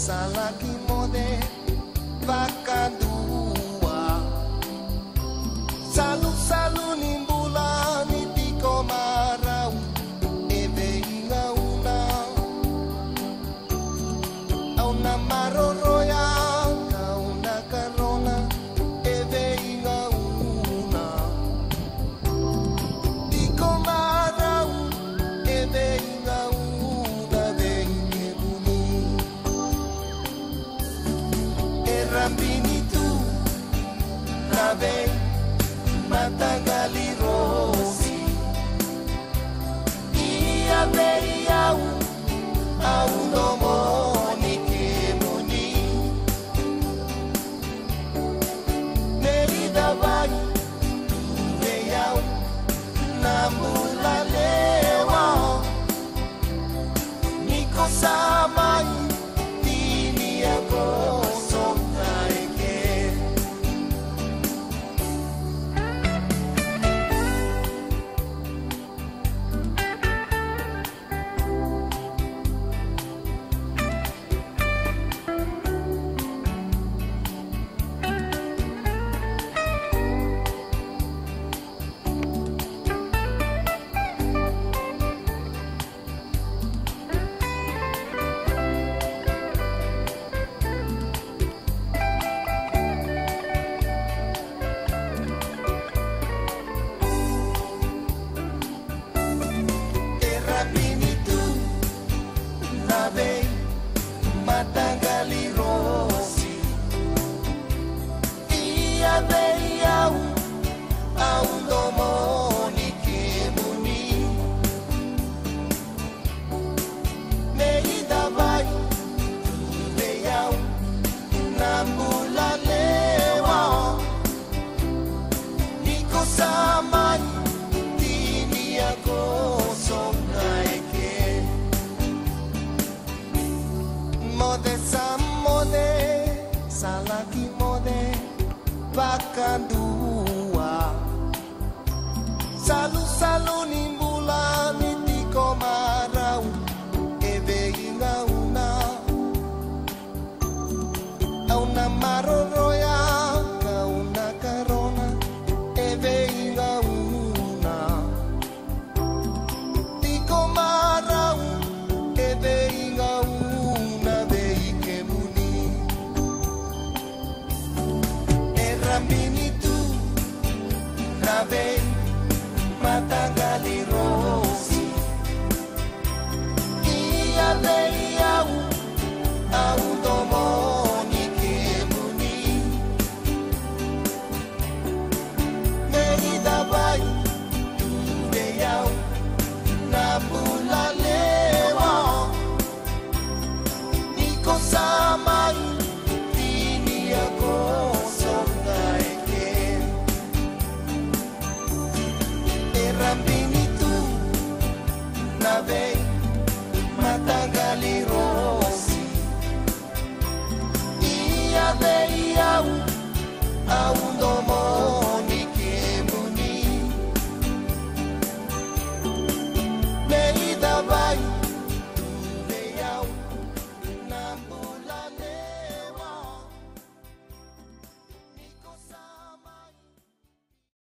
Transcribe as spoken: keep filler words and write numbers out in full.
salaki mode vakandua salu salu nimbula nitiko marau eve inga una auna maroroya kauna karona eve inga una tiko marau eve inga una venye buni erambini tu nave matagali rosi ia vei au au domoni che moni merida vai vei au namula lewa niko samai tini ako somnaike matagali rosi ia vei au au domoni che muni merida vai vei au nambula lewa niko samai tini ako somnaike mode samode salaki mode vakandua salu salu nimbula nitiko marau eve inga una auna maroroya kauna karona eve inga una tiko marau eve inga una Rambini tu nave matagali rosi ia vei au au domoni che muni merida vai vei au nambula lewa niko samai tini ako Rambini tu nave matagali rosi